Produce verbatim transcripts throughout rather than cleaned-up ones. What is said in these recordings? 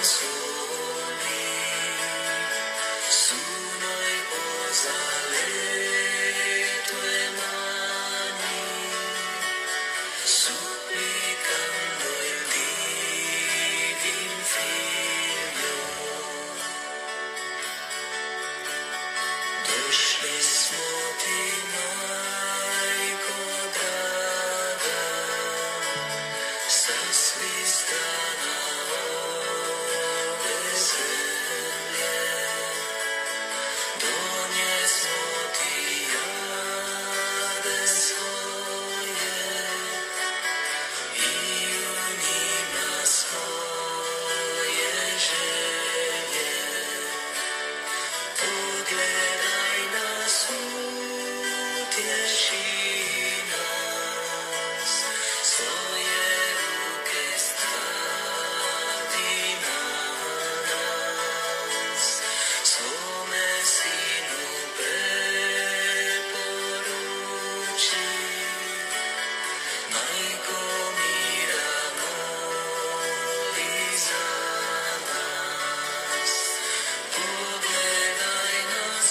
soli, su noi posa le tue mani, supplicando il Divin Figlio. Došli smo ti, Majko draga, sa svizdana ove zemlje. Doniesmo ti jade svoje i u njima svoje želje. Pogledaj nas, utješi nas, svoje ruke stavi na nas, svome Sinu preporuči. Majko mira, moli za nas. Pogledaj nas,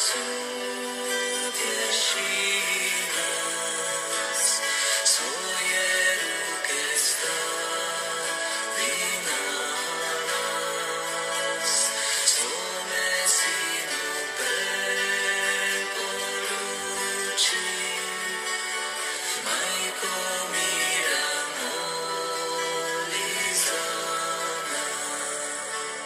utješi nas, svoje ruke stavi na nas, svome Sinu preporuči. Majko mira, moli za nas.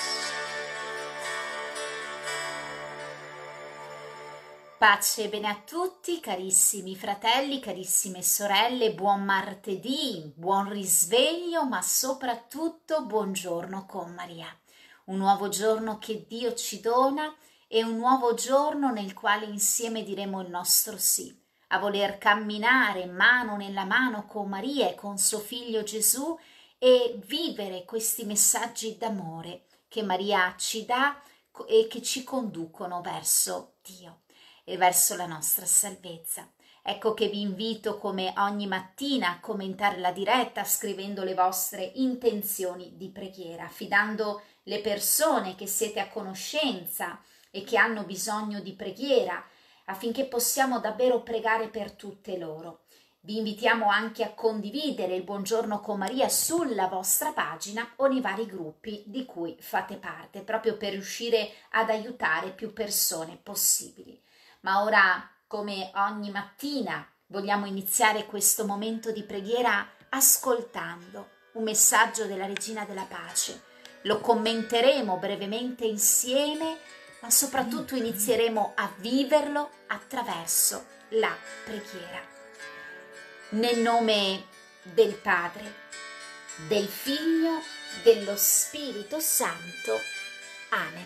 Pace e bene a tutti, carissimi fratelli, carissime sorelle, buon martedì, buon risveglio, ma soprattutto buongiorno con Maria. Un nuovo giorno che Dio ci dona e un nuovo giorno nel quale insieme diremo il nostro sì, a voler camminare mano nella mano con Maria e con suo figlio Gesù e vivere questi messaggi d'amore che Maria ci dà e che ci conducono verso Dio e verso la nostra salvezza. Ecco che vi invito come ogni mattina a commentare la diretta scrivendo le vostre intenzioni di preghiera, affidando le persone che siete a conoscenza e che hanno bisogno di preghiera affinché possiamo davvero pregare per tutte loro. Vi invitiamo anche a condividere il Buongiorno con Maria sulla vostra pagina o nei vari gruppi di cui fate parte, proprio per riuscire ad aiutare più persone possibili. Ma ora, come ogni mattina, vogliamo iniziare questo momento di preghiera ascoltando un messaggio della Regina della Pace. Lo commenteremo brevemente insieme, ma soprattutto inizieremo a viverlo attraverso la preghiera. Nel nome del Padre, del Figlio, dello Spirito Santo. Amen.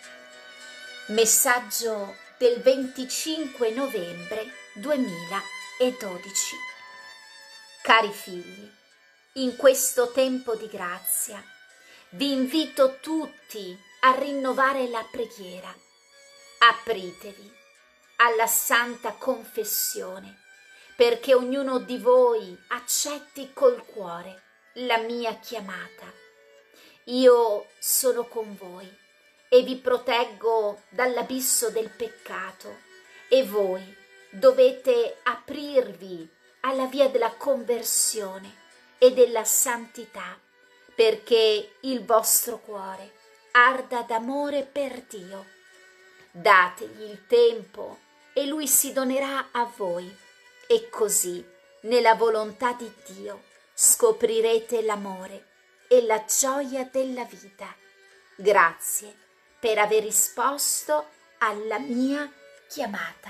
Messaggio del venticinque novembre duemiladodici. Cari figli, in questo tempo di grazia vi invito tutti a rinnovare la preghiera. Apritevi alla Santa Confessione perché ognuno di voi accetti col cuore la mia chiamata. Io sono con voi e vi proteggo dall'abisso del peccato e voi dovete aprirvi alla via della conversione e della santità perché il vostro cuore arda d'amore per Dio. Dategli il tempo e Lui si donerà a voi e così nella volontà di Dio scoprirete l'amore e la gioia della vita. Grazie per aver risposto alla mia chiamata.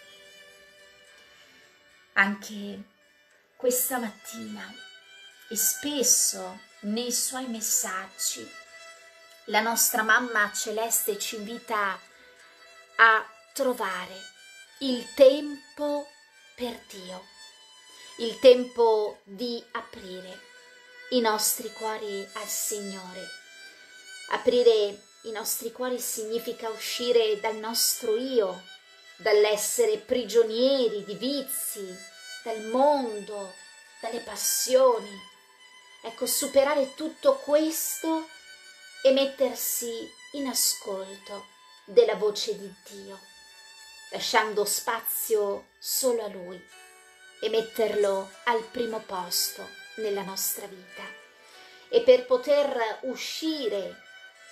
Anche questa mattina e spesso nei suoi messaggi la nostra Mamma Celeste ci invita a trovare il tempo per Dio, il tempo di aprire i nostri cuori al Signore. Aprire i nostri cuori significa uscire dal nostro io, dall'essere prigionieri di vizi, dal mondo, dalle passioni. Ecco, superare tutto questo e mettersi in ascolto della voce di Dio, lasciando spazio solo a Lui e metterlo al primo posto nella nostra vita. E per poter uscire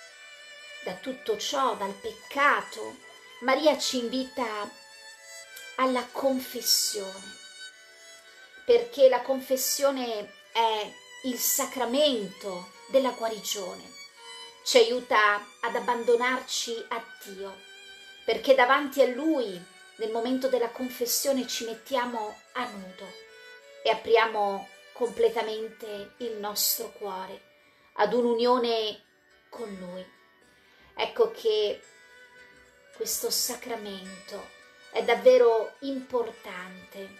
da tutto ciò, dal peccato, Maria ci invita alla confessione, perché la confessione è il sacramento della guarigione, ci aiuta ad abbandonarci a Dio, perché davanti a Lui nel momento della confessione ci mettiamo a nudo e apriamo completamente il nostro cuore ad un'unione con Lui. Ecco che questo sacramento è davvero importante,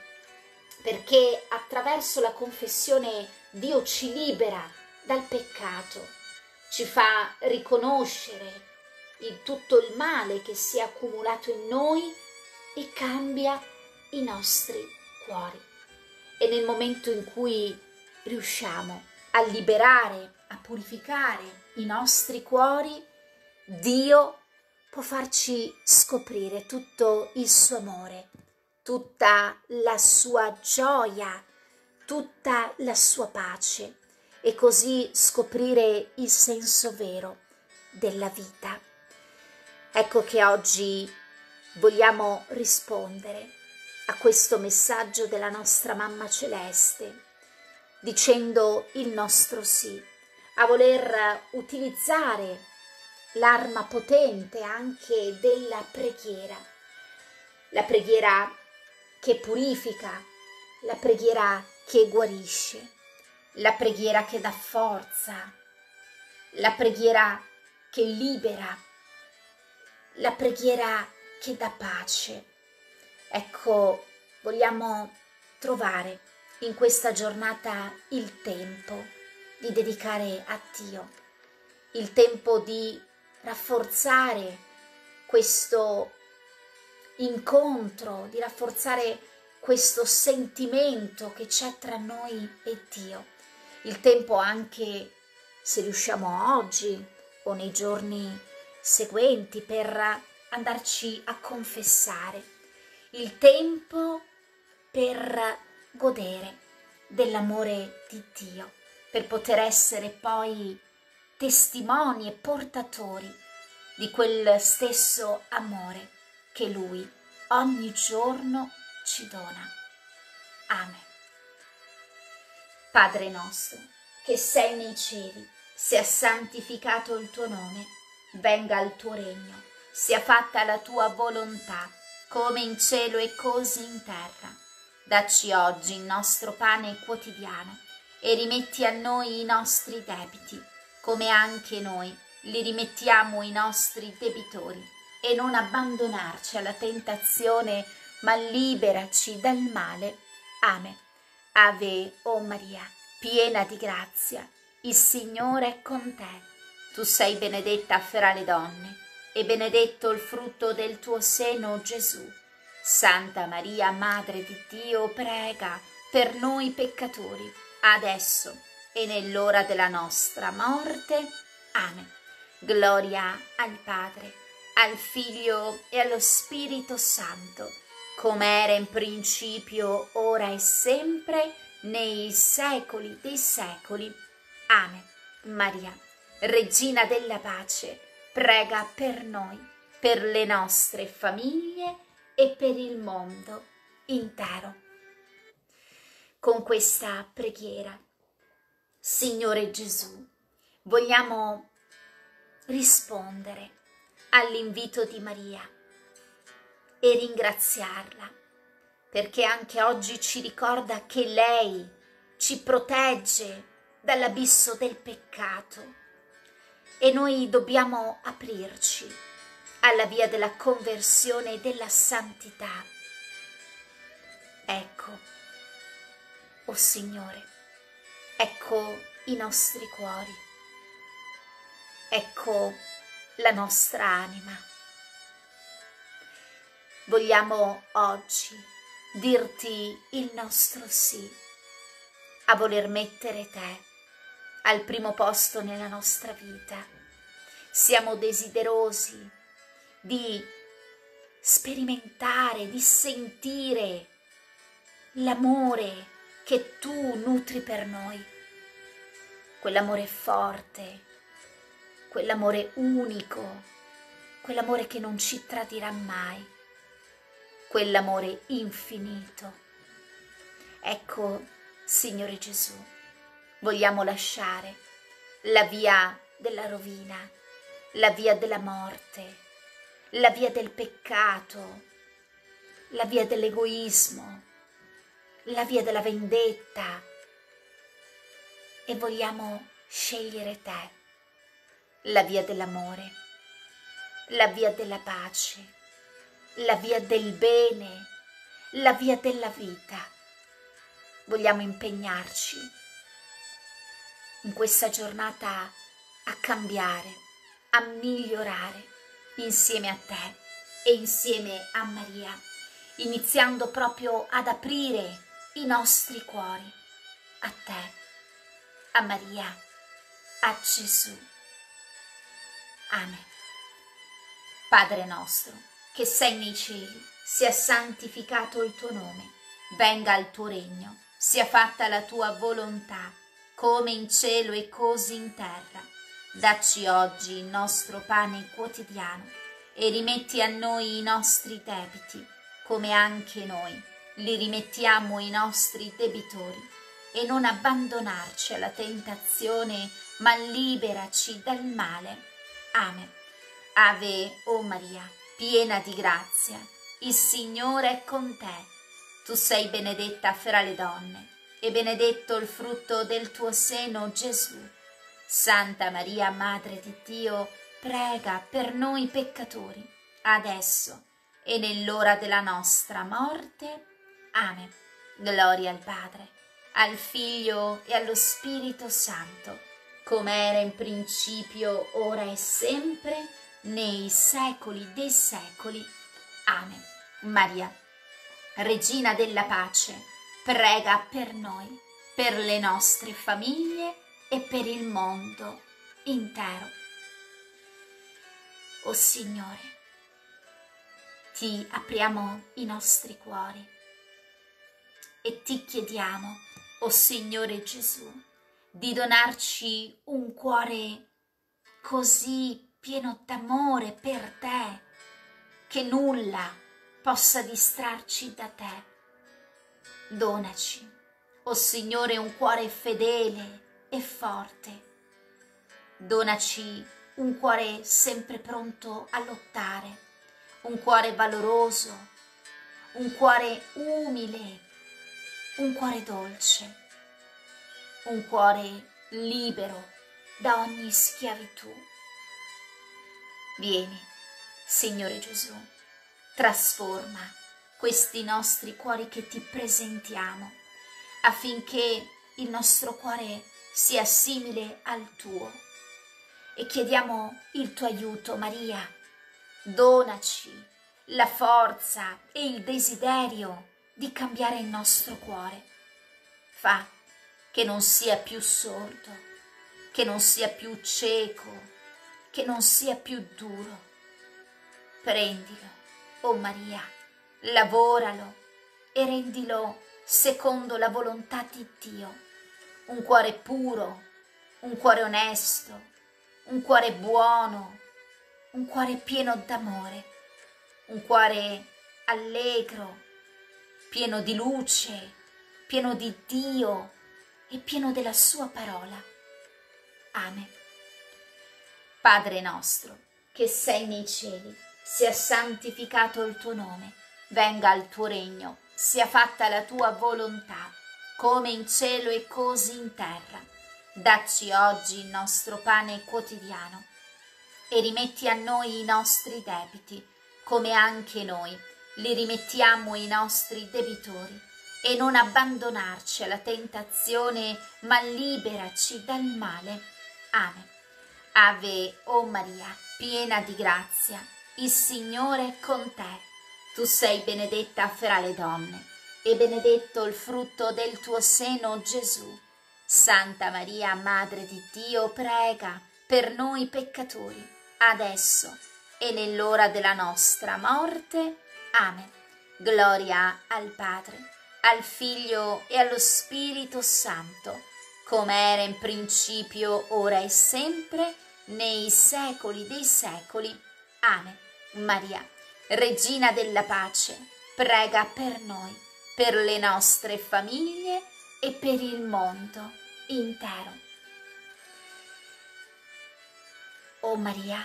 perché attraverso la confessione Dio ci libera dal peccato, ci fa riconoscere il tutto il male che si è accumulato in noi e cambia i nostri cuori. E nel momento in cui riusciamo a liberare, a purificare i nostri cuori, Dio può farci scoprire tutto il suo amore, tutta la sua gioia, tutta la sua pace, e così scoprire il senso vero della vita. Ecco che oggi vogliamo rispondere a questo messaggio della nostra Mamma Celeste, dicendo il nostro sì, a voler utilizzare l'arma potente anche della preghiera, la preghiera che purifica, la preghiera che guarisce, la preghiera che dà forza, la preghiera che libera, la preghiera che dà pace. Ecco, vogliamo trovare in questa giornata il tempo di dedicare a Dio, il tempo di rafforzare questo incontro, di rafforzare questo sentimento che c'è tra noi e Dio. Il tempo anche, se riusciamo oggi o nei giorni seguenti, per andarci a confessare, il tempo per godere dell'amore di Dio, per poter essere poi testimoni e portatori di quel stesso amore che Lui ogni giorno ci dona. Amen. Padre nostro, che sei nei cieli, sia santificato il tuo nome, venga il tuo regno, sia fatta la tua volontà, come in cielo e così in terra. Dacci oggi il nostro pane quotidiano e rimetti a noi i nostri debiti, come anche noi li rimettiamo ai nostri debitori, e non abbandonarci alla tentazione, ma liberaci dal male. Amen. Ave o Maria, piena di grazia, il Signore è con te. Tu sei benedetta fra le donne, e benedetto il frutto del tuo seno, Gesù. Santa Maria, Madre di Dio, prega per noi peccatori, adesso e nell'ora della nostra morte. Amen. Gloria al Padre, al Figlio e allo Spirito Santo, come era in principio, ora e sempre, nei secoli dei secoli. Amen. Maria, Regina della pace, prega per noi, per le nostre famiglie e per il mondo intero. Con questa preghiera, Signore Gesù, vogliamo rispondere all'invito di Maria e ringraziarla, perché anche oggi ci ricorda che lei ci protegge dall'abisso del peccato e noi dobbiamo aprirci alla via della conversione e della santità. Ecco, o Signore, ecco i nostri cuori, ecco la nostra anima. Vogliamo oggi dirti il nostro sì, a voler mettere te al primo posto nella nostra vita, Siamo desiderosi di sperimentare, di sentire l'amore che tu nutri per noi, quell'amore forte, quell'amore unico, quell'amore che non ci tradirà mai, quell'amore infinito. Ecco, Signore Gesù, vogliamo lasciare la via della rovina, la via della morte, la via del peccato, la via dell'egoismo, la via della vendetta, e vogliamo scegliere te, la via dell'amore, la via della pace, la via del bene, la via della vita. Vogliamo impegnarci in questa giornata a cambiare, a migliorare insieme a te e insieme a Maria, iniziando proprio ad aprire i nostri cuori a te, a Maria, a Gesù. Amen. Padre nostro, che sei nei cieli, sia santificato il tuo nome, venga il tuo regno, sia fatta la tua volontà, come in cielo e così in terra. Dacci oggi il nostro pane quotidiano e rimetti a noi i nostri debiti, come anche noi li rimettiamo ai nostri debitori, e non abbandonarci alla tentazione, ma liberaci dal male. Amen. Ave, o Maria, piena di grazia, il Signore è con te. Tu sei benedetta fra le donne, e benedetto il frutto del tuo seno, Gesù. Santa Maria, Madre di Dio, prega per noi peccatori, adesso e nell'ora della nostra morte. Amen. Gloria al Padre, al Figlio e allo Spirito Santo, come era in principio, ora e sempre, nei secoli dei secoli. Amen. Maria, Regina della pace, prega per noi, per le nostre famiglie e per il mondo intero. O Signore, ti apriamo i nostri cuori e ti chiediamo, o Signore Gesù, di donarci un cuore così pieno d'amore per te, che nulla possa distrarci da te. Donaci, o Signore, un cuore fedele e forte. Donaci un cuore sempre pronto a lottare, un cuore valoroso, un cuore umile, un cuore dolce, un cuore libero da ogni schiavitù. Vieni, Signore Gesù, trasforma questi nostri cuori che ti presentiamo, affinché il nostro cuore sia simile al tuo. E chiediamo il tuo aiuto, Maria. Donaci la forza e il desiderio di cambiare il nostro cuore. Fa che non sia più sordo, che non sia più cieco, che non sia più duro. Prendilo, o Maria, lavoralo e rendilo secondo la volontà di Dio. Un cuore puro, un cuore onesto, un cuore buono, un cuore pieno d'amore, un cuore allegro, pieno di luce, pieno di Dio e pieno della sua parola. Amen. Padre nostro, che sei nei cieli, sia santificato il tuo nome, venga il tuo regno, sia fatta la tua volontà, come in cielo e così in terra. Dacci oggi il nostro pane quotidiano e rimetti a noi i nostri debiti, come anche noi li rimettiamo ai nostri debitori, e non abbandonarci alla tentazione, ma liberaci dal male. Amen. Ave, o Maria, piena di grazia, il Signore è con te. Tu sei benedetta fra le donne, e benedetto il frutto del tuo seno, Gesù. Santa Maria, Madre di Dio, prega per noi peccatori, adesso e nell'ora della nostra morte. Amen. Gloria al Padre, al Figlio e allo Spirito Santo, come era in principio, ora e sempre, nei secoli dei secoli. Amen. Maria, Regina della pace, prega per noi, per le nostre famiglie e per il mondo intero. O Maria,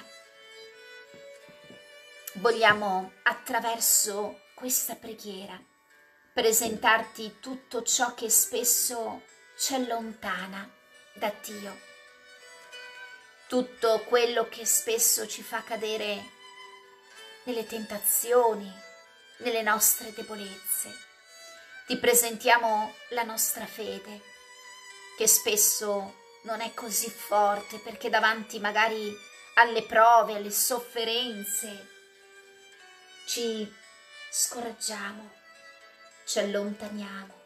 vogliamo attraverso questa preghiera presentarti tutto ciò che spesso ci allontana da Dio, tutto quello che spesso ci fa cadere nelle tentazioni, nelle nostre debolezze. Ti presentiamo la nostra fede, che spesso non è così forte, perché davanti magari alle prove, alle sofferenze, ci scoraggiamo, ci allontaniamo.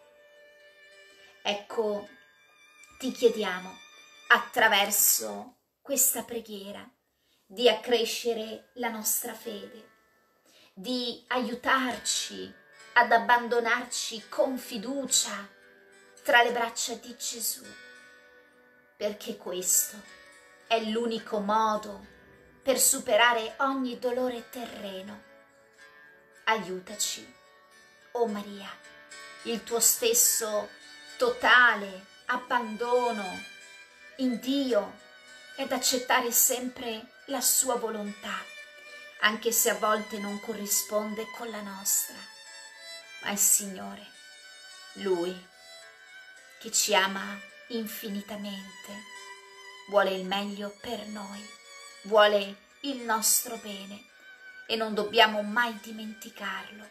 Ecco, ti chiediamo, attraverso questa preghiera, di accrescere la nostra fede, di aiutarci ad abbandonarci con fiducia tra le braccia di Gesù, perché questo è l'unico modo per superare ogni dolore terreno. Aiutaci, o Maria, il tuo stesso totale abbandono in Dio ed accettare sempre la sua volontà, anche se a volte non corrisponde con la nostra. Ma il Signore, Lui, che ci ama infinitamente, vuole il meglio per noi, vuole il nostro bene e non dobbiamo mai dimenticarlo.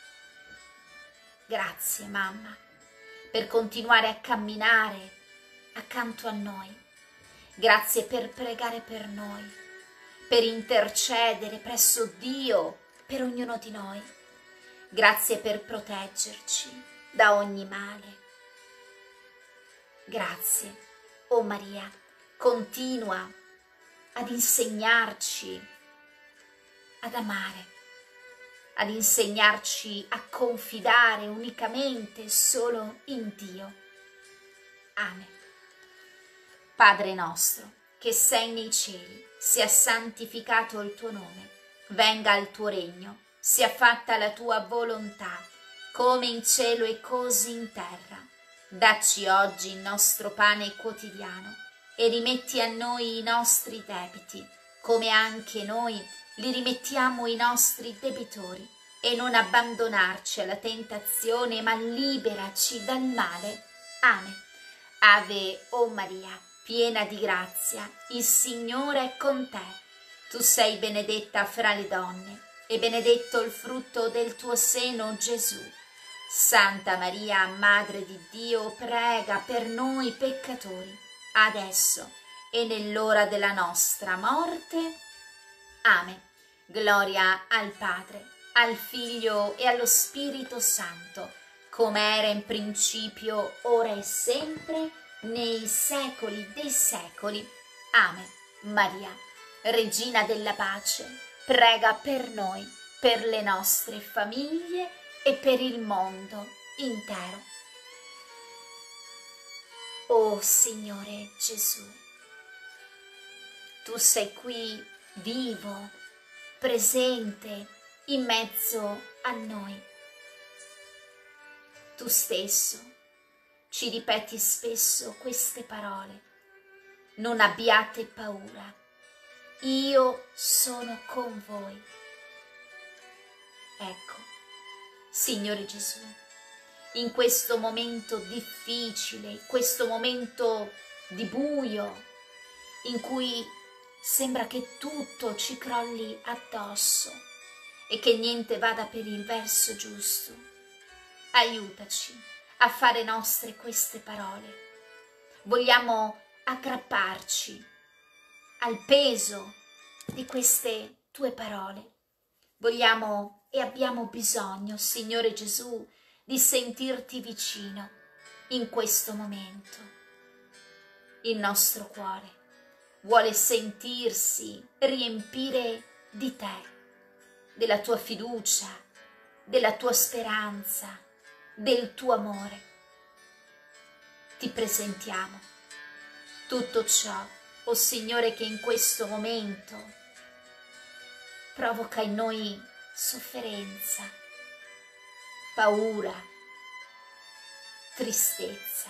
Grazie, mamma, per continuare a camminare accanto a noi. Grazie per pregare per noi, per intercedere presso Dio per ognuno di noi. Grazie per proteggerci da ogni male. Grazie, o Maria, continua ad insegnarci ad amare, ad insegnarci a confidare unicamente solo in Dio. Amen. Padre nostro, che sei nei cieli, sia santificato il tuo nome, venga il tuo regno, sia fatta la tua volontà, come in cielo e così in terra. Dacci oggi il nostro pane quotidiano e rimetti a noi i nostri debiti, come anche noi li rimettiamo ai nostri debitori, e non abbandonarci alla tentazione, ma liberaci dal male. Amen. Ave, o Maria, piena di grazia, il Signore è con te. Tu sei benedetta fra le donne, e benedetto il frutto del tuo seno, Gesù. Santa Maria, Madre di Dio, prega per noi peccatori, adesso e nell'ora della nostra morte. Amen. Gloria al Padre, al Figlio e allo Spirito Santo, come era in principio, ora e sempre, nei secoli dei secoli. Amen. Maria, Regina della pace, prega per noi, per le nostre famiglie e per il mondo intero. O Signore Gesù, tu sei qui vivo, presente in mezzo a noi. Tu stesso ci ripeti spesso queste parole: non abbiate paura, io sono con voi. Ecco, Signore Gesù, in questo momento difficile, in questo momento di buio, in cui sembra che tutto ci crolli addosso e che niente vada per il verso giusto, aiutaci a fare nostre queste parole. Vogliamo aggrapparci al peso di queste tue parole. Vogliamo e abbiamo bisogno, Signore Gesù, di sentirti vicino in questo momento. Il nostro cuore vuole sentirsi riempire di te, della tua fiducia, della tua speranza, del tuo amore. Ti presentiamo tutto ciò, o Signore, che in questo momento provoca in noi sofferenza, paura, tristezza.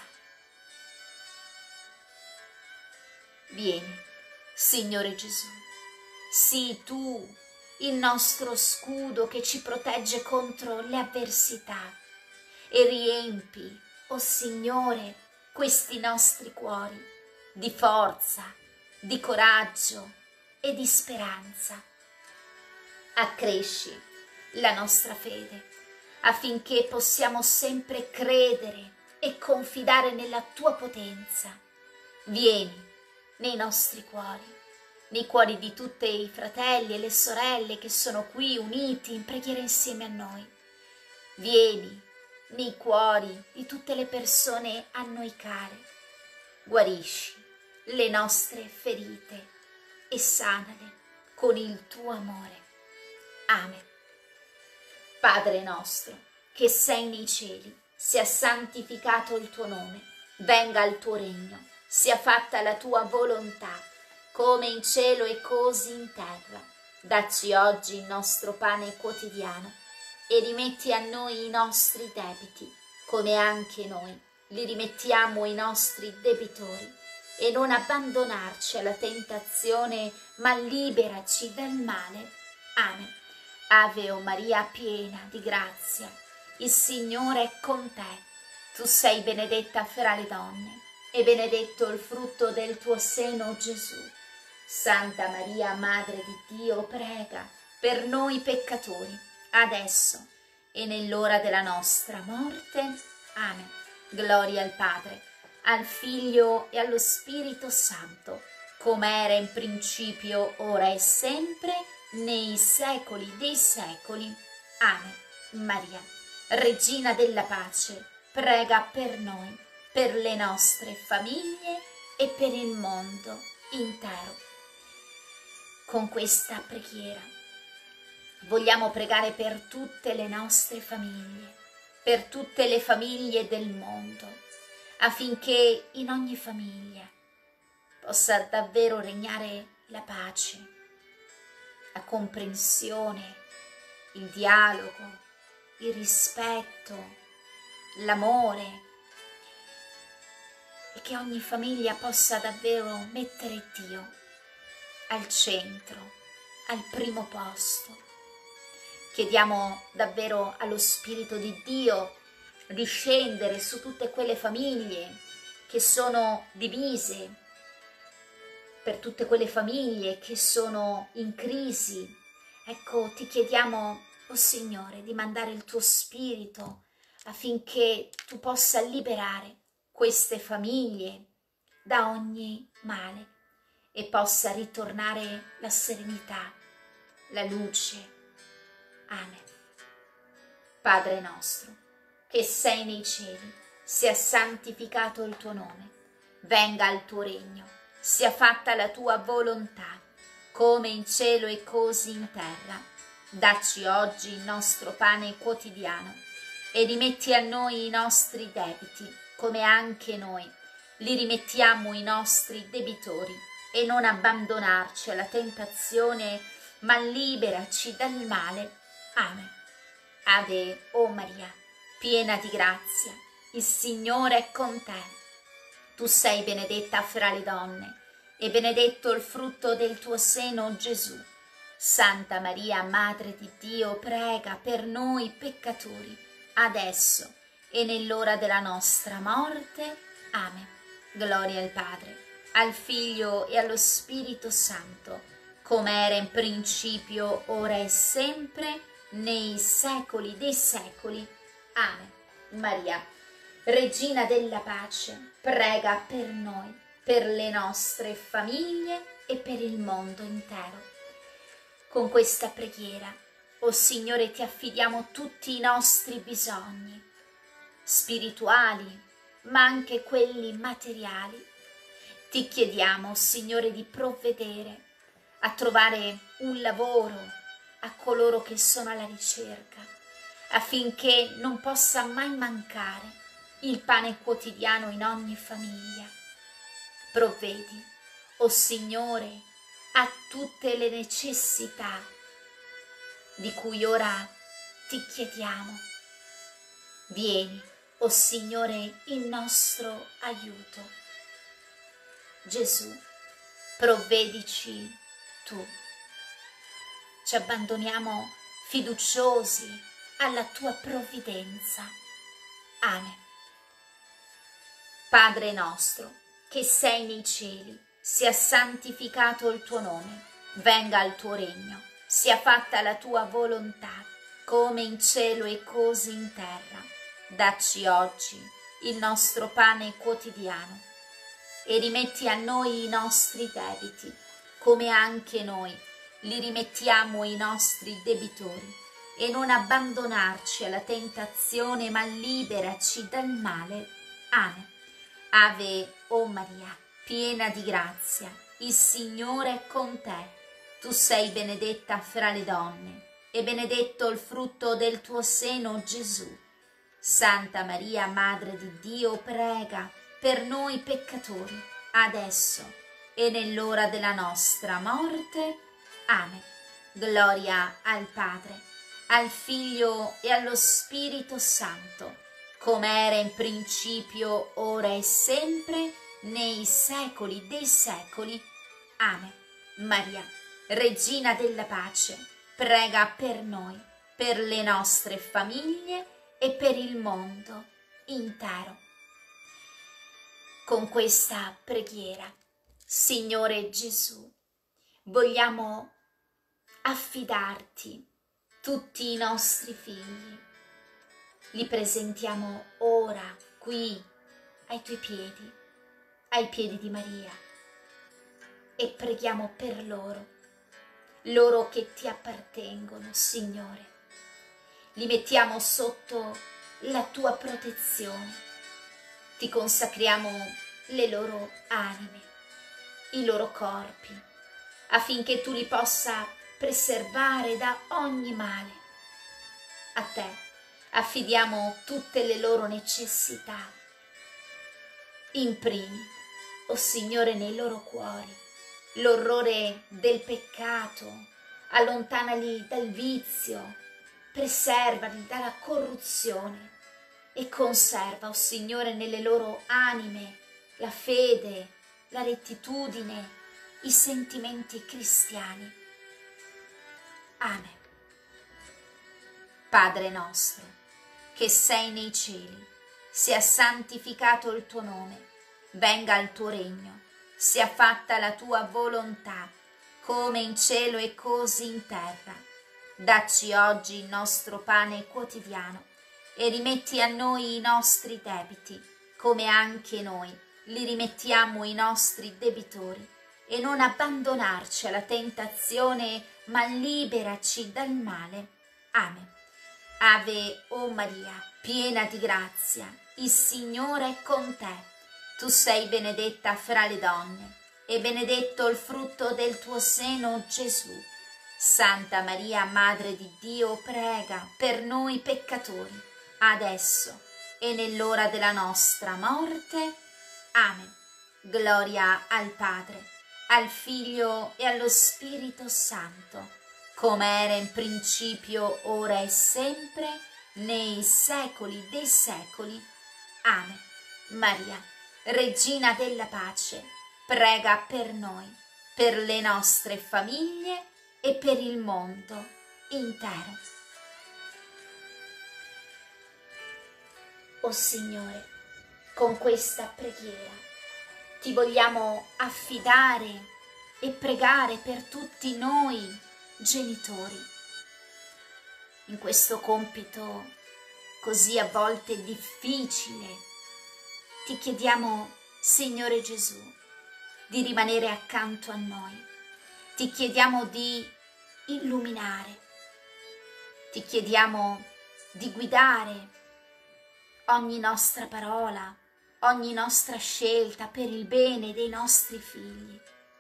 Vieni, Signore Gesù, sii tu il nostro scudo che ci protegge contro le avversità e riempi, o Signore, questi nostri cuori di forza, di coraggio e di speranza. Accresci la nostra fede affinché possiamo sempre credere e confidare nella tua potenza. Vieni nei nostri cuori, nei cuori di tutti i fratelli e le sorelle che sono qui uniti in preghiera insieme a noi. Vieni nei cuori di tutte le persone a noi care. Guarisci le nostre ferite e sanale con il tuo amore. Amen. Padre nostro, che sei nei cieli, sia santificato il tuo nome, venga il tuo regno, sia fatta la tua volontà, come in cielo e così in terra. Dacci oggi il nostro pane quotidiano e rimetti a noi i nostri debiti, come anche noi li rimettiamo ai nostri debitori, e non abbandonarci alla tentazione, ma liberaci dal male. Amen. Ave o Maria, piena di grazia, il Signore è con te. Tu sei benedetta fra le donne, e benedetto il frutto del tuo seno, Gesù. Santa Maria, Madre di Dio, prega per noi peccatori, adesso e nell'ora della nostra morte. Amen. Gloria al Padre, al Figlio e allo Spirito Santo, come era in principio, ora e sempre, nei secoli dei secoli. Amen. Maria, Regina della pace, prega per noi, per le nostre famiglie e per il mondo intero. Con questa preghiera vogliamo pregare per tutte le nostre famiglie, per tutte le famiglie del mondo, affinché in ogni famiglia possa davvero regnare la pace, la comprensione, il dialogo, il rispetto, l'amore, e che ogni famiglia possa davvero mettere Dio al centro, al primo posto. Chiediamo davvero allo Spirito di Dio di scendere su tutte quelle famiglie che sono divise, per tutte quelle famiglie che sono in crisi. Ecco, ti chiediamo, oh Signore, di mandare il tuo Spirito affinché tu possa liberare queste famiglie da ogni male e possa ritornare la serenità, la luce. Amen. Padre nostro, che sei nei cieli, sia santificato il tuo nome, venga il tuo regno, sia fatta la tua volontà, come in cielo e così in terra. Dacci oggi il nostro pane quotidiano e rimetti a noi i nostri debiti, come anche noi li rimettiamo ai nostri debitori, e non abbandonarci alla tentazione, ma liberaci dal male. Amen. Ave o Maria, piena di grazia, il Signore è con te. Tu sei benedetta fra le donne, e benedetto il frutto del tuo seno, Gesù. Santa Maria, Madre di Dio, prega per noi peccatori, adesso e nell'ora della nostra morte. Amen. Gloria al Padre, al Figlio e allo Spirito Santo, come era in principio, ora e sempre, nei secoli dei secoli. Amen. Maria, Regina della pace, prega per noi, per le nostre famiglie e per il mondo intero. Con questa preghiera, o Signore, ti affidiamo tutti i nostri bisogni, spirituali, ma anche quelli materiali, Ti chiediamo, Signore, di provvedere a trovare un lavoro a coloro che sono alla ricerca, affinché non possa mai mancare il pane quotidiano in ogni famiglia. Provvedi, o Signore, a tutte le necessità di cui ora ti chiediamo. Vieni, o Signore, in nostro aiuto. Gesù, provvedici tu. Ci abbandoniamo fiduciosi alla tua provvidenza. Amen. Padre nostro, che sei nei cieli, sia santificato il tuo nome, venga il tuo regno, sia fatta la tua volontà, come in cielo e così in terra. Dacci oggi il nostro pane quotidiano e rimetti a noi i nostri debiti, come anche noi li rimettiamo ai nostri debitori, e non abbandonarci alla tentazione, ma liberaci dal male. Amen. Ave o Maria, piena di grazia, il Signore è con te. Tu sei benedetta fra le donne, e benedetto il frutto del tuo seno, Gesù. Santa Maria, Madre di Dio, prega per noi peccatori, adesso e nell'ora della nostra morte. Amen. Gloria al Padre, al Figlio e allo Spirito Santo, come era in principio, ora e sempre, nei secoli dei secoli. Amen. Maria, Regina della pace, prega per noi, per le nostre famiglie e per il mondo intero. Con questa preghiera, Signore Gesù, vogliamo affidarti tutti i nostri figli. Li presentiamo ora qui ai tuoi piedi, ai piedi di Maria, e preghiamo per loro, loro che ti appartengono, Signore. Li mettiamo sotto la tua protezione, ti consacriamo le loro anime, i loro corpi, affinché tu li possa preservare da ogni male. A te affidiamo tutte le loro necessità. Imprimi, o Signore, nei loro cuori l'orrore del peccato, allontanali dal vizio, preservali dalla corruzione e conserva, o Signore, nelle loro anime la fede, la rettitudine, i sentimenti cristiani. Amen. Padre nostro, che sei nei cieli, sia santificato il tuo nome, venga il tuo regno, sia fatta la tua volontà, come in cielo e così in terra. Dacci oggi il nostro pane quotidiano e rimetti a noi i nostri debiti, come anche noi li rimettiamo ai nostri debitori, e non abbandonarci alla tentazione, ma liberaci dal male. Amen. Ave o Maria, piena di grazia, il Signore è con te. Tu sei benedetta fra le donne, e benedetto il frutto del tuo seno, Gesù. Santa Maria, Madre di Dio, prega per noi peccatori, adesso e nell'ora della nostra morte. Amen. Gloria al Padre, al Figlio e allo Spirito Santo, come era in principio, ora e sempre, nei secoli dei secoli. Amen. Maria, Regina della pace, prega per noi, per le nostre famiglie e per il mondo intero. O Signore, con questa preghiera ti vogliamo affidare e pregare per tutti noi genitori, in questo compito così a volte difficile. Ti chiediamo, Signore Gesù, di rimanere accanto a noi. Ti chiediamo di illuminare. Ti chiediamo di guidare ogni nostra parola, ogni nostra scelta per il bene dei nostri figli.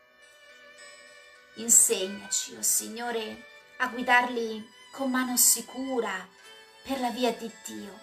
Insegnaci, oh Signore, a guidarli con mano sicura per la via di Dio.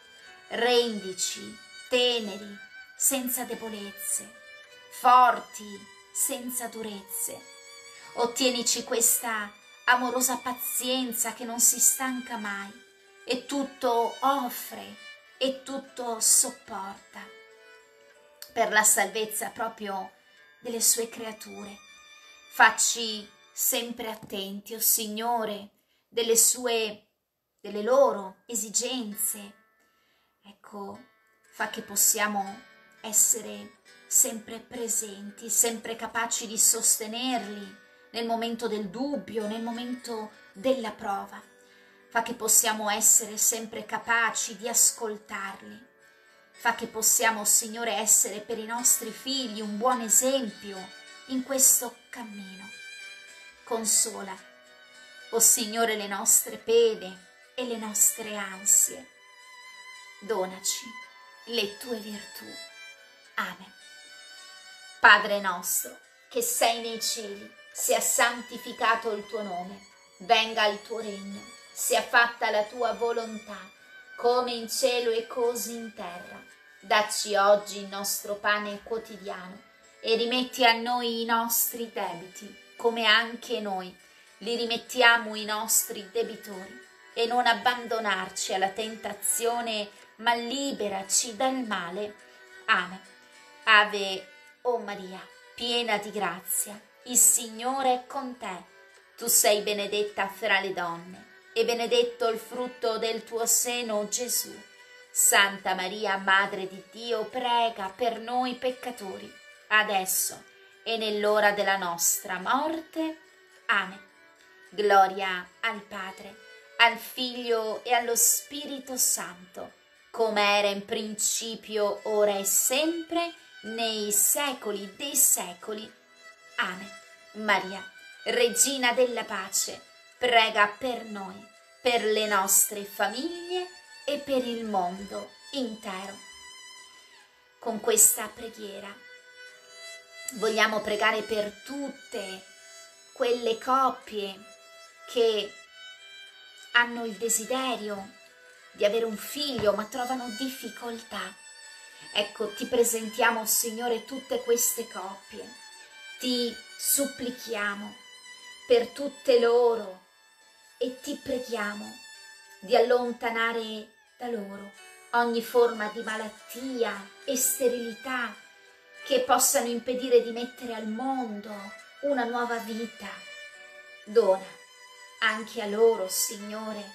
Rendici teneri, senza debolezze, forti, senza durezze. Ottienici questa amorosa pazienza che non si stanca mai e tutto offre e tutto sopporta per la salvezza proprio delle sue creature. Facci sempre attenti, oh Signore, delle sue, delle loro esigenze. Ecco, fa che possiamo essere sempre presenti, sempre capaci di sostenerli nel momento del dubbio, nel momento della prova. Fa che possiamo essere sempre capaci di ascoltarli. Fa che possiamo, Signore, essere per i nostri figli un buon esempio in questo cammino. Consola, o Signore, le nostre pene e le nostre ansie. Donaci le tue virtù. Amen. Padre nostro, che sei nei cieli, sia santificato il tuo nome, venga il tuo regno, sia fatta la tua volontà, come in cielo e così in terra. Dacci oggi il nostro pane quotidiano e rimetti a noi i nostri debiti, come anche noi li rimettiamo i nostri debitori, e non abbandonarci alla tentazione, ma liberaci dal male. Amen. Ave o Maria, piena di grazia, il Signore è con te. Tu sei benedetta fra le donne, e benedetto il frutto del tuo seno, Gesù. Santa Maria, Madre di Dio, prega per noi peccatori, adesso e nell'ora della nostra morte. Amen. Gloria al Padre, al Figlio e allo Spirito Santo, come era in principio, ora e sempre, nei secoli dei secoli. Amen. Maria, Regina della pace, prega per noi, per le nostre famiglie e per il mondo intero. Con questa preghiera vogliamo pregare per tutte quelle coppie che hanno il desiderio di avere un figlio ma trovano difficoltà. Ecco, ti presentiamo, Signore, tutte queste coppie. Ti supplichiamo per tutte loro e ti preghiamo di allontanare da loro ogni forma di malattia e sterilità che possano impedire di mettere al mondo una nuova vita. Dona anche a loro, Signore,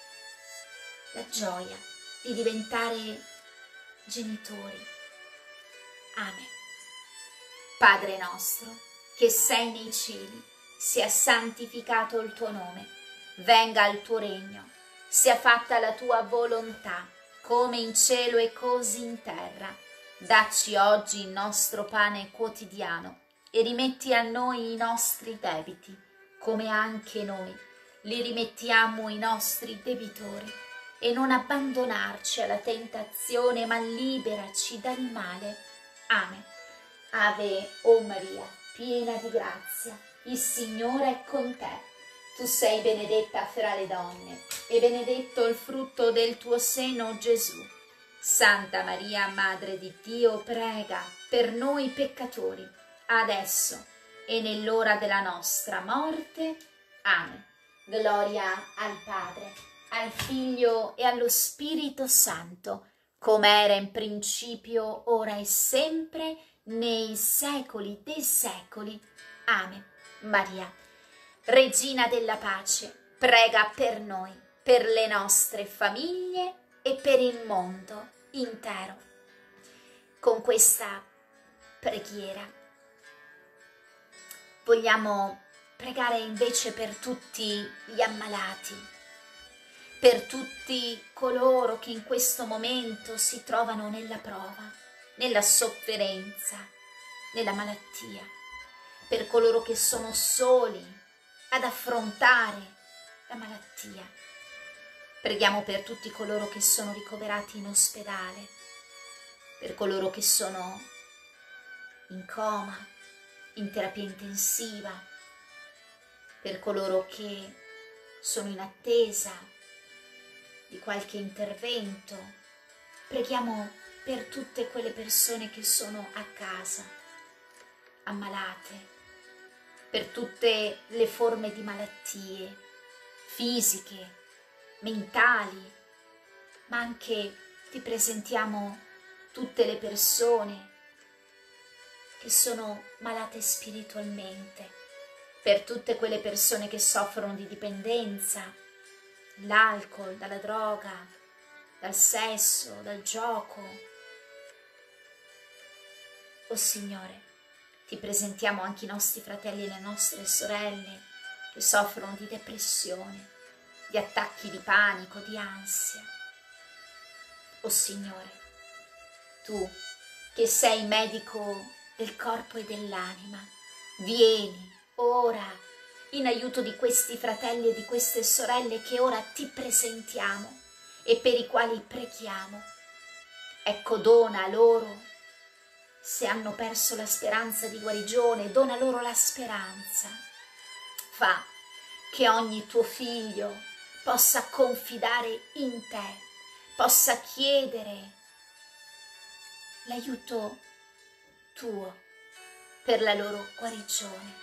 la gioia di diventare genitori. Amen. Padre nostro, che sei nei cieli, sia santificato il tuo nome, venga il tuo regno, sia fatta la tua volontà, come in cielo e così in terra. Dacci oggi il nostro pane quotidiano e rimetti a noi i nostri debiti, come anche noi li rimettiamo i nostri debitori, e non abbandonarci alla tentazione, ma liberaci dal male. Amen. Ave o Maria, piena di grazia, il Signore è con te. Tu sei benedetta fra le donne, e benedetto il frutto del tuo seno, Gesù. Santa Maria, Madre di Dio, prega per noi peccatori, adesso e nell'ora della nostra morte. Amen. Gloria al Padre, al Figlio e allo Spirito Santo, come era in principio, ora e sempre, nei secoli dei secoli. Amen. Maria, Regina della pace, prega per noi, per le nostre famiglie e per il mondo intero. Con questa preghiera vogliamo pregare invece per tutti gli ammalati, per tutti coloro che in questo momento si trovano nella prova, nella sofferenza, nella malattia, per coloro che sono soli ad affrontare la malattia. Preghiamo per tutti coloro che sono ricoverati in ospedale, per coloro che sono in coma, in terapia intensiva, per coloro che sono in attesa di qualche intervento. Preghiamo per tutte quelle persone che sono a casa, ammalate, per tutte le forme di malattie fisiche, mentali, ma anche ti presentiamo tutte le persone che sono malate spiritualmente, per tutte quelle persone che soffrono di dipendenza, dall'alcol, dalla droga, dal sesso, dal gioco. Oh Signore, ti presentiamo anche i nostri fratelli e le nostre sorelle che soffrono di depressione, di attacchi di panico, di ansia. Oh Signore, tu che sei medico del corpo e dell'anima, vieni ora in aiuto di questi fratelli e di queste sorelle che ora ti presentiamo e per i quali preghiamo. Ecco, dona loro, se hanno perso la speranza di guarigione, dona loro la speranza. Fa che ogni tuo figlio possa confidare in te, possa chiedere l'aiuto tuo per la loro guarigione.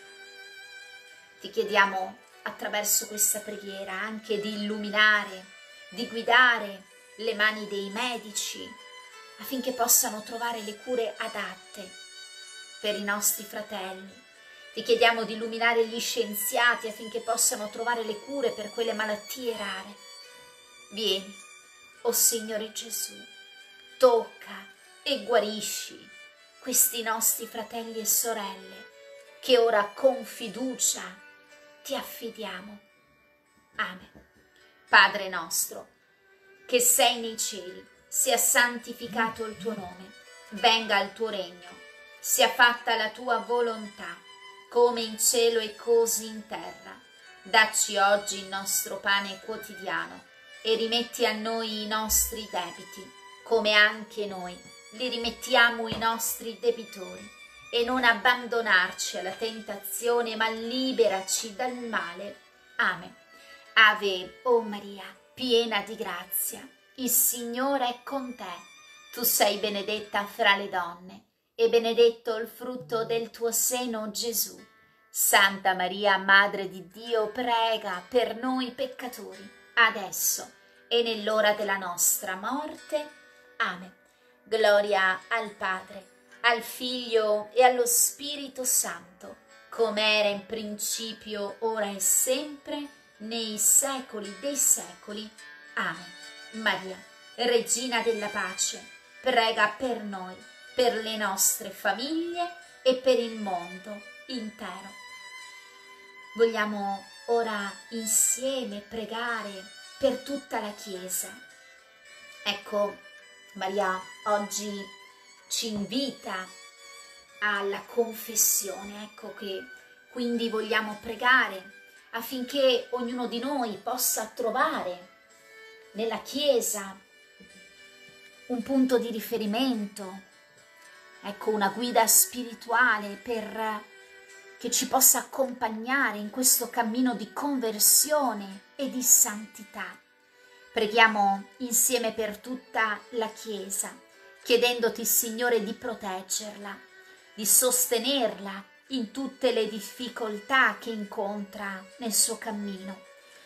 Ti chiediamo attraverso questa preghiera anche di illuminare, di guidare le mani dei medici affinché possano trovare le cure adatte per i nostri fratelli. Ti chiediamo di illuminare gli scienziati affinché possano trovare le cure per quelle malattie rare. Vieni, oh Signore Gesù, tocca e guarisci questi nostri fratelli e sorelle che ora con fiducia ti affidiamo. Amen. Padre nostro, che sei nei cieli, sia santificato il tuo nome, venga il tuo regno, sia fatta la tua volontà, come in cielo e così in terra. Dacci oggi il nostro pane quotidiano e rimetti a noi i nostri debiti, come anche noi li rimettiamo ai nostri debitori, e non abbandonarci alla tentazione, ma liberaci dal male. Amen. Ave, o Maria, piena di grazia, il Signore è con te. Tu sei benedetta fra le donne, e benedetto il frutto del tuo seno, Gesù. Santa Maria, Madre di Dio, prega per noi peccatori, adesso e nell'ora della nostra morte. Amen. Gloria al Padre, al Figlio e allo Spirito Santo, come era in principio, ora e sempre, nei secoli dei secoli. Amen. Maria, Regina della Pace, prega per noi, per le nostre famiglie e per il mondo intero. Vogliamo ora insieme pregare per tutta la Chiesa. Ecco, Maria oggi ci invita alla confessione, ecco che quindi vogliamo pregare affinché ognuno di noi possa trovare nella Chiesa un punto di riferimento, ecco una guida spirituale per che ci possa accompagnare in questo cammino di conversione e di santità. Preghiamo insieme per tutta la Chiesa, chiedendoti, Signore, di proteggerla, di sostenerla in tutte le difficoltà che incontra nel suo cammino.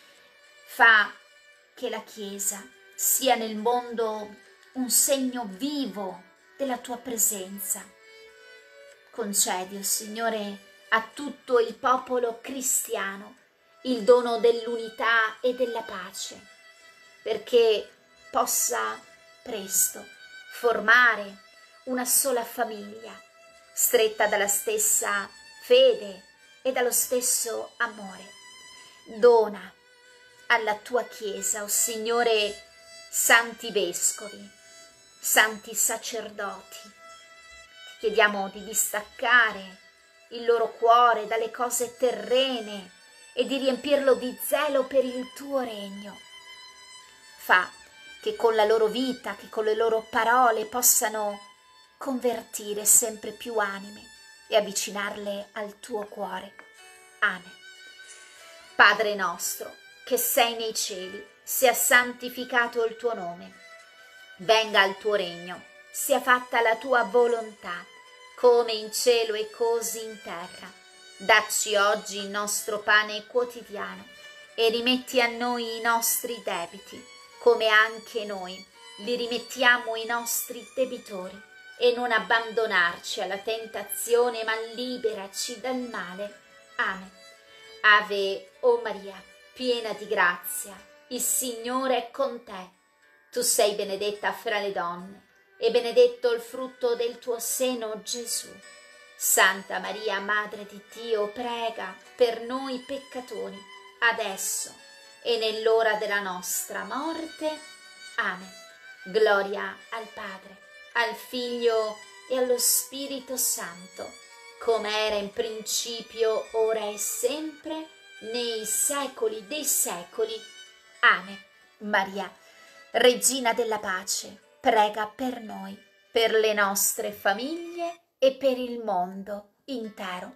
Fa che la Chiesa sia nel mondo un segno vivo della tua presenza. Concedi, oh Signore, a tutto il popolo cristiano il dono dell'unità e della pace, perché possa presto formare una sola famiglia, stretta dalla stessa fede e dallo stesso amore. Dona alla tua Chiesa, o oh Signore, santi vescovi, santi sacerdoti. Ti chiediamo di distaccare il loro cuore dalle cose terrene e di riempirlo di zelo per il tuo regno. Fa che con la loro vita, che con le loro parole possano convertire sempre più anime e avvicinarle al tuo cuore. Amen. Padre nostro, che sei nei cieli, sia santificato il tuo nome. Venga il tuo regno, sia fatta la tua volontà, come in cielo e così in terra. Dacci oggi il nostro pane quotidiano e rimetti a noi i nostri debiti, come anche noi li rimettiamo ai nostri debitori, e non abbandonarci alla tentazione, ma liberaci dal male. Amen. Ave, o Maria, piena di grazia, il Signore è con te. Tu sei benedetta fra le donne, e benedetto il frutto del tuo seno, Gesù. Santa Maria, Madre di Dio, prega per noi peccatori, adesso e nell'ora della nostra morte. Amen. Gloria al Padre, al Figlio e allo Spirito Santo, come era in principio, ora e sempre, nei secoli dei secoli. Amen. Maria, Regina della pace, prega per noi, per le nostre famiglie e per il mondo intero.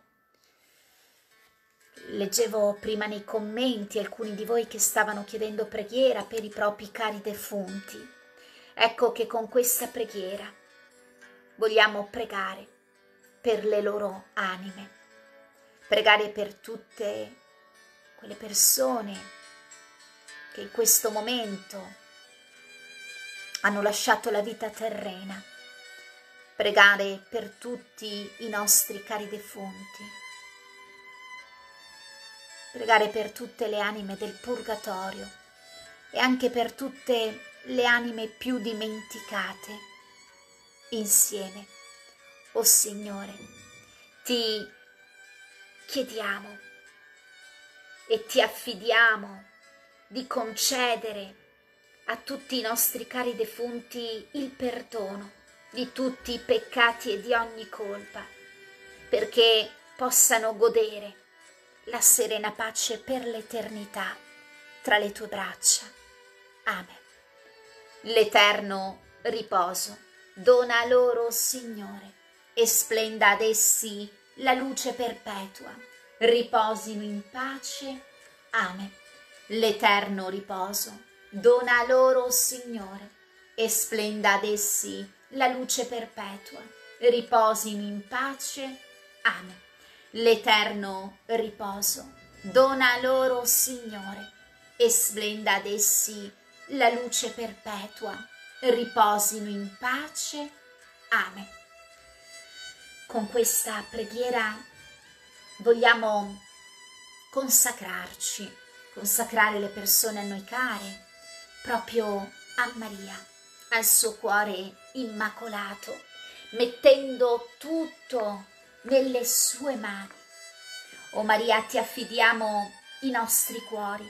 Leggevo prima nei commenti alcuni di voi che stavano chiedendo preghiera per i propri cari defunti. Ecco che con questa preghiera vogliamo pregare per le loro anime, pregare per tutte quelle persone che in questo momento hanno lasciato la vita terrena, pregare per tutti i nostri cari defunti, pregare per tutte le anime del purgatorio e anche per tutte le anime più dimenticate. Insieme, o Signore, ti chiediamo e ti affidiamo di concedere a tutti i nostri cari defunti il perdono di tutti i peccati e di ogni colpa, perché possano godere la serena pace per l'eternità tra le tue braccia. Amen. L'eterno riposo dona loro, Signore, e splenda ad essi la luce perpetua. Riposino in pace. Amen. L'eterno riposo dona loro, Signore, e splenda ad essi la luce perpetua. Riposino in pace. Amen. L'eterno riposo dona loro, Signore, e splenda ad essi la luce perpetua. Riposino in pace. Amen. Con questa preghiera vogliamo consacrarci, consacrare le persone a noi care, proprio a Maria, al suo cuore immacolato, mettendo tutto nelle sue mani. O Maria, ti affidiamo i nostri cuori,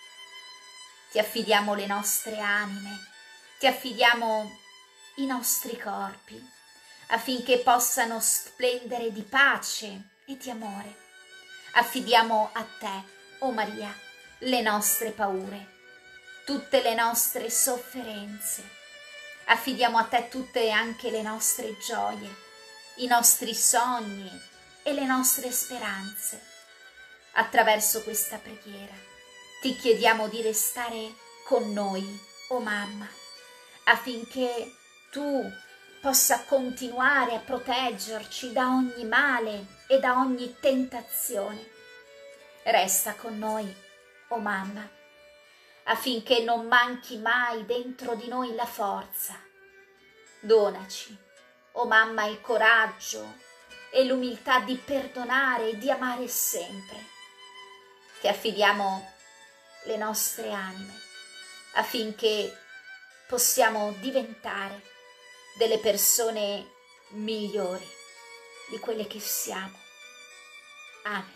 ti affidiamo le nostre anime, ti affidiamo i nostri corpi, affinché possano splendere di pace e di amore. Affidiamo a te, o Maria, le nostre paure, tutte le nostre sofferenze. Affidiamo a te tutte anche le nostre gioie, i nostri sogni e le nostre speranze. Attraverso questa preghiera ti chiediamo di restare con noi, o Mamma, affinché tu possa continuare a proteggerci da ogni male e da ogni tentazione. Resta con noi, o Mamma, affinché non manchi mai dentro di noi la forza. Donaci, o Mamma, il coraggio e l'umiltà di perdonare e di amare sempre. Ti affidiamo le nostre anime, affinché possiamo diventare delle persone migliori di quelle che siamo. Amen.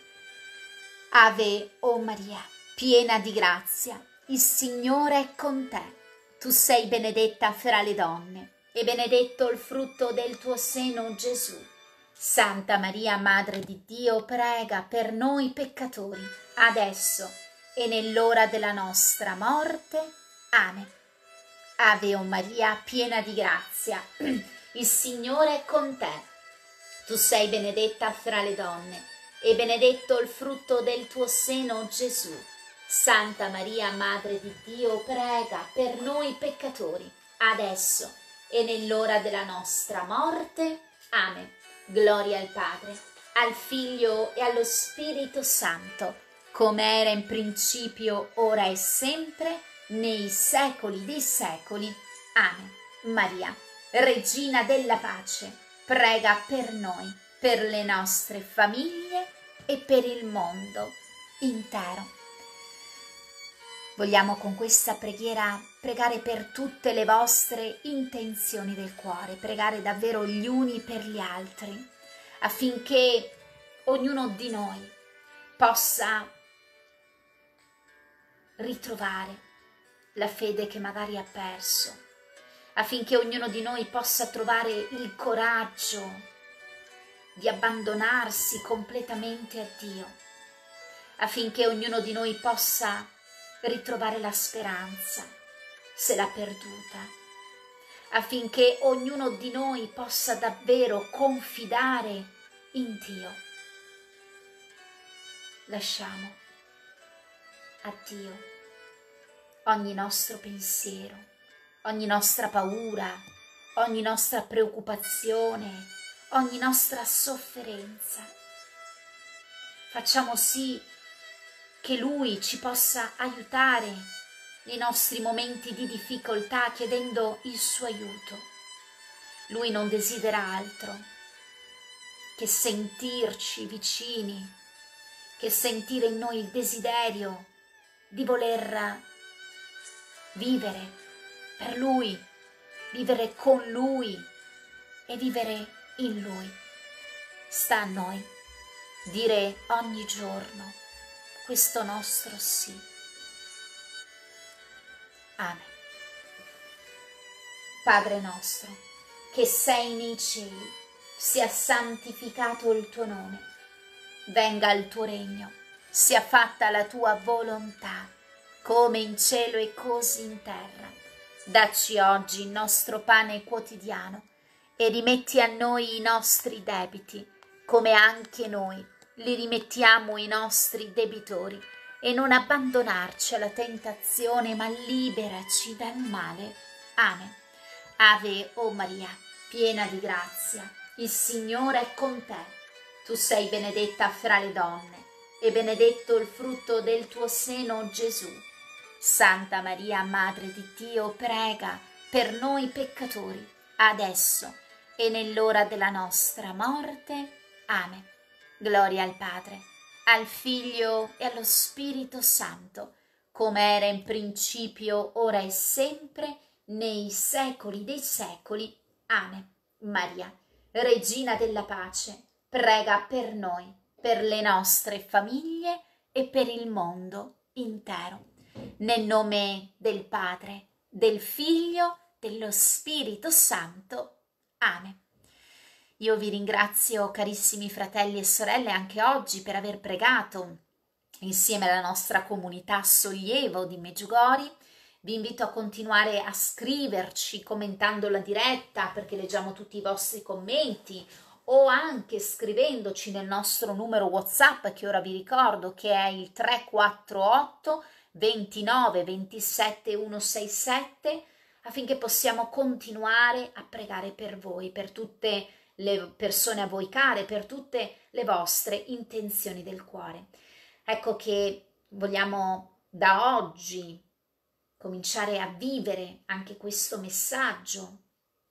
Ave, o Maria, piena di grazia, il Signore è con te. Tu sei benedetta fra le donne, e benedetto il frutto del tuo seno, Gesù. Santa Maria, Madre di Dio, prega per noi peccatori, adesso e nell'ora della nostra morte. Amen. Ave o Maria, piena di grazia, il Signore è con te. Tu sei benedetta fra le donne e benedetto il frutto del tuo seno, Gesù. Santa Maria, Madre di Dio, prega per noi peccatori, adesso e nell'ora della nostra morte. Amen. Gloria al Padre, al Figlio e allo Spirito Santo, come era in principio, ora e sempre, nei secoli dei secoli. Amen. Maria, Regina della pace, prega per noi, per le nostre famiglie e per il mondo intero. Vogliamo con questa preghiera pregare per tutte le vostre intenzioni del cuore, pregare davvero gli uni per gli altri, affinché ognuno di noi possa ritrovare la fede che magari ha perso, affinché ognuno di noi possa trovare il coraggio di abbandonarsi completamente a Dio, affinché ognuno di noi possa ritrovare la speranza se l'ha perduta, affinché ognuno di noi possa davvero confidare in Dio. Lasciamo a Dio ogni nostro pensiero, ogni nostra paura, ogni nostra preoccupazione, ogni nostra sofferenza. Facciamo sì che Lui ci possa aiutare nei nostri momenti di difficoltà, chiedendo il suo aiuto. Lui non desidera altro che sentirci vicini, che sentire in noi il desiderio di voler vivere per Lui, vivere con Lui e vivere in Lui. Sta a noi dire ogni giorno questo nostro sì. Amen. Padre nostro, che sei nei cieli, sia santificato il tuo nome. Venga il tuo regno, sia fatta la tua volontà, come in cielo e così in terra. Dacci oggi il nostro pane quotidiano e rimetti a noi i nostri debiti, come anche noi li rimettiamo i nostri debitori, e non abbandonarci alla tentazione, ma liberaci dal male. Amen. Ave o Maria, piena di grazia, il Signore è con te. Tu sei benedetta fra le donne e benedetto il frutto del tuo seno, Gesù. Santa Maria, Madre di Dio, prega per noi peccatori, adesso e nell'ora della nostra morte. Amen. Gloria al Padre, al Figlio e allo Spirito Santo, come era in principio, ora e sempre, nei secoli dei secoli. Amen. Maria, Regina della pace, prega per noi, per le nostre famiglie e per il mondo intero. Nel nome del Padre, del Figlio, dello Spirito Santo. Amen. Io vi ringrazio, carissimi fratelli e sorelle, anche oggi per aver pregato insieme alla nostra comunità Sollievo di Meggiugori. Vi invito a continuare a scriverci commentando la diretta, perché leggiamo tutti i vostri commenti, o anche scrivendoci nel nostro numero WhatsApp, che ora vi ricordo che è il tre quattro otto ventinove ventisette centosessantasette, affinché possiamo continuare a pregare per voi, per tutte le persone a voi care, per tutte le vostre intenzioni del cuore. Ecco che vogliamo da oggi cominciare a vivere anche questo messaggio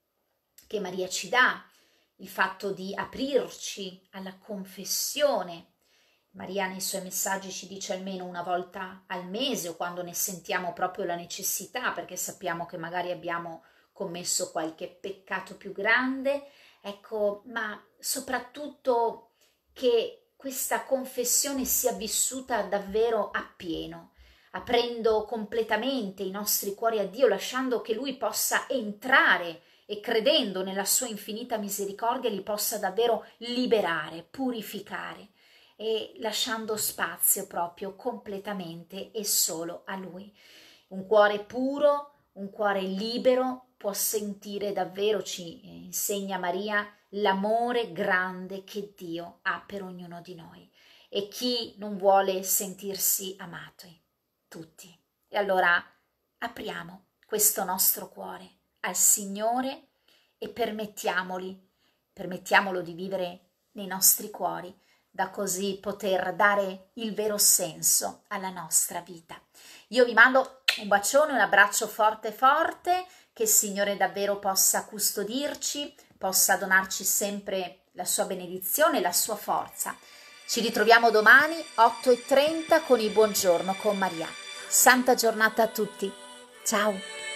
che Maria ci dà, il fatto di aprirci alla confessione. Maria nei suoi messaggi ci dice almeno una volta al mese, o quando ne sentiamo proprio la necessità, perché sappiamo che magari abbiamo commesso qualche peccato più grande, ecco, ma soprattutto che questa confessione sia vissuta davvero appieno, aprendo completamente i nostri cuori a Dio, lasciando che Lui possa entrare e, credendo nella sua infinita misericordia, li possa davvero liberare, purificare, e lasciando spazio proprio completamente e solo a Lui. Un cuore puro, un cuore libero può sentire davvero, ci insegna Maria, l'amore grande che Dio ha per ognuno di noi. E chi non vuole sentirsi amato? Tutti. E allora apriamo questo nostro cuore al Signore e permettiamoli, permettiamolo di vivere nei nostri cuori, da così poter dare il vero senso alla nostra vita. Io vi mando un bacione, un abbraccio forte forte, che il Signore davvero possa custodirci, possa donarci sempre la sua benedizione e la sua forza. Ci ritroviamo domani otto e trenta con il Buongiorno con Maria. Santa giornata a tutti. Ciao!